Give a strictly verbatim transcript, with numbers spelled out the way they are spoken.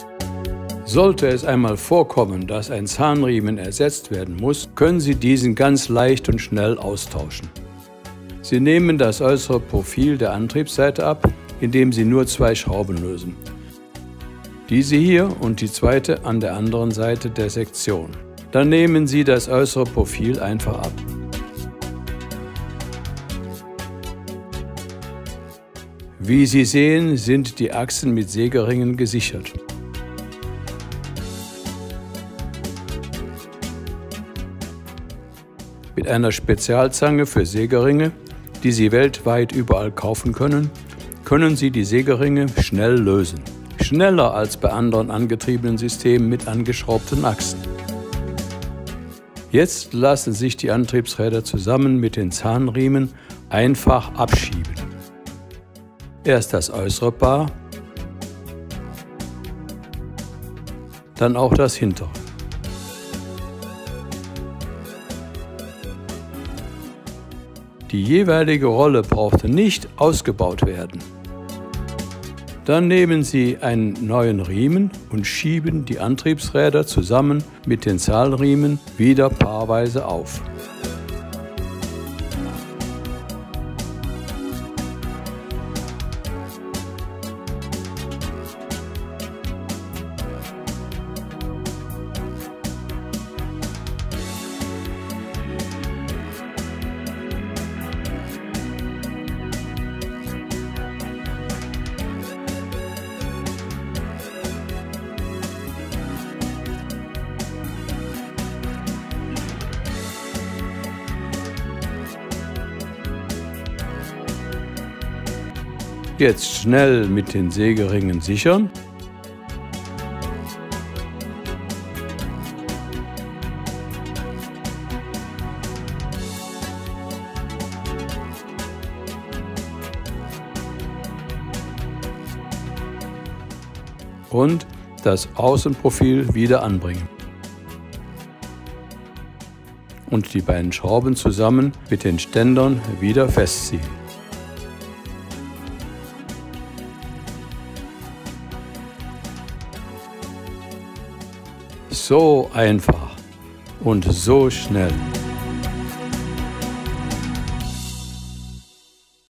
Sollte es einmal vorkommen, dass ein Zahnriemen ersetzt werden muss, können Sie diesen ganz leicht und schnell austauschen. Sie nehmen das äußere Profil der Antriebsseite ab, indem Sie nur zwei Schrauben lösen. Diese hier und die zweite an der anderen Seite der Sektion. Dann nehmen Sie das äußere Profil einfach ab. Wie Sie sehen, sind die Achsen mit Sägeringen gesichert. Mit einer Spezialzange für Sägeringe, die Sie weltweit überall kaufen können, können Sie die Sägeringe schnell lösen. Schneller als bei anderen angetriebenen Systemen mit angeschraubten Achsen. Jetzt lassen sich die Antriebsräder zusammen mit den Zahnriemen einfach abschieben. Erst das äußere Paar, dann auch das hintere. Die jeweilige Rolle brauchte nicht ausgebaut werden. Dann nehmen Sie einen neuen Riemen und schieben die Antriebsräder zusammen mit den Zahnriemen wieder paarweise auf. Jetzt schnell mit den Sägeringen sichern. Und das Außenprofil wieder anbringen. Und die beiden Schrauben zusammen mit den Ständern wieder festziehen. So einfach und so schnell.